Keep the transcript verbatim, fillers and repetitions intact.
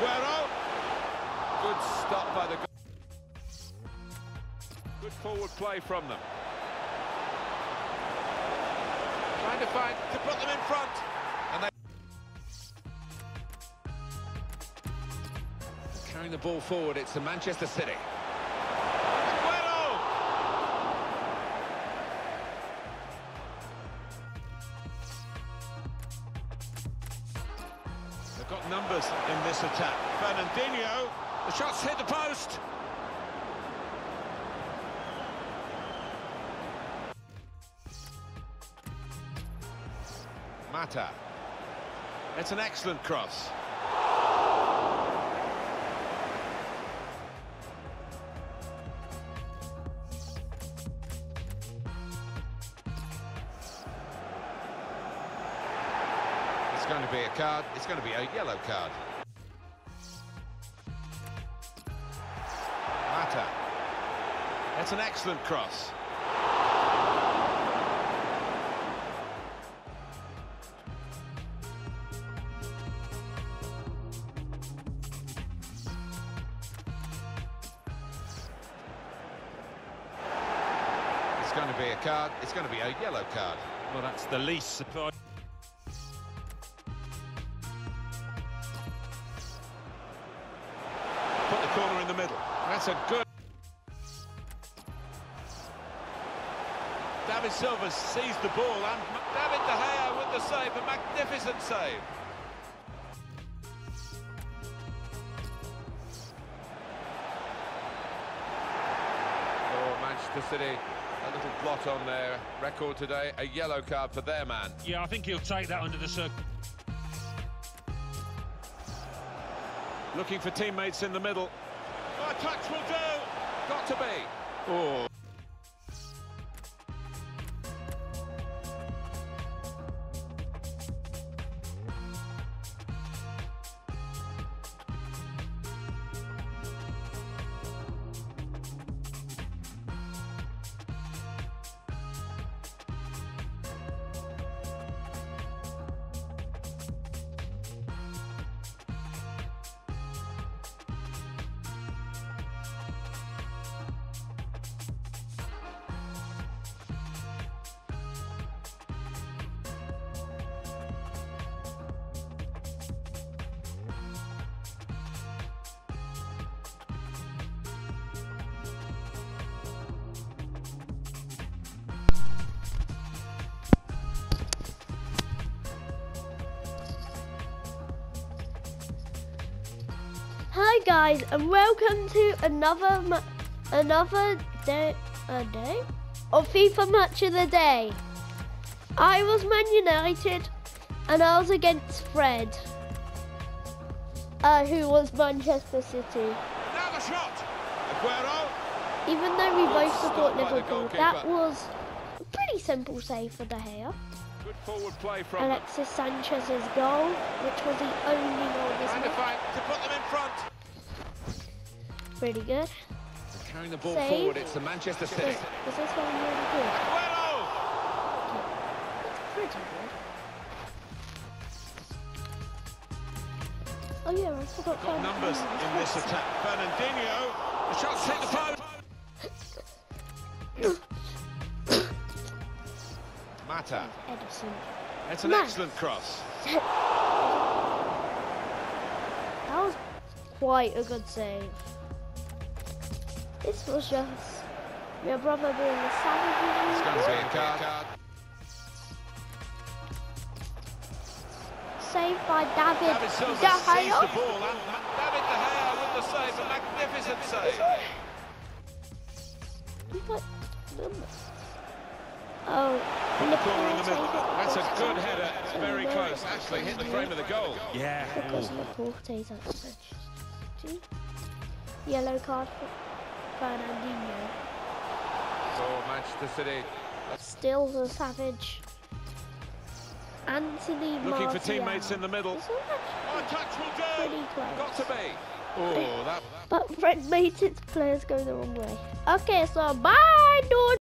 Aguero. Good stop by the... Good forward play from them. Trying to find... to put them in front. And they... Carrying the ball forward, it's the Manchester City. Aguero! They've got numbers in this attack. Fernandinho, the shot's hit the post. Mata. It's an excellent cross. It's going to be a card. It's going to be a yellow card. Mata. It's an excellent cross. It's going to be a card. It's going to be a yellow card. Well, that's the least surprise. Put the corner in the middle. That's a good... David Silva sees the ball and David De Gea with the save, a magnificent save. Oh, Manchester City, a little blot on their record today, a yellow card for their man. Yeah, I think he'll take that under the circle. Looking for teammates in the middle. Oh, a touch will do. Got to be. Oh. Hi guys, and welcome to another ma another day a day of FIFA Match of the Day. I was Man United, and I was against Fred, uh, who was Manchester City. Now the shot, Aguero. Even though we both support Stop by the Liverpool, goalkeeper. that was a pretty simple save for De Gea. Good forward play from them. Alexis Sanchez's goal, which was the only goal this Trying to match. find to put them in front. Pretty good. Carrying the ball Save. forward, it's the Manchester City. Was, was this one really good? Aguero! It's pretty good. Oh yeah, I forgot. Got Fernandinho. numbers in this attack. Fernandinho, the shot's hit the post. Mata. Edison. It's an Man. excellent cross. That was quite a good save. This was just your brother being a savage. It's going to be a card. Saved by David David Silva De sees the Gea. ball and David De Gea with the save, a magnificent save. He's like numbers. Oh, Put the corner in the middle. Laporte. That's a good header. It's very close. Actually hit the frame of the goal. Yeah. Because Ooh. Laporte's at the yellow card for Fernandinho. So Manchester City Still the savage. Anthony looking for Martial. teammates in the middle. This was Oh, a touch will do. pretty close. Got to be. Oh, that. But Fred made its players go the wrong way. Okay, so bye, dude.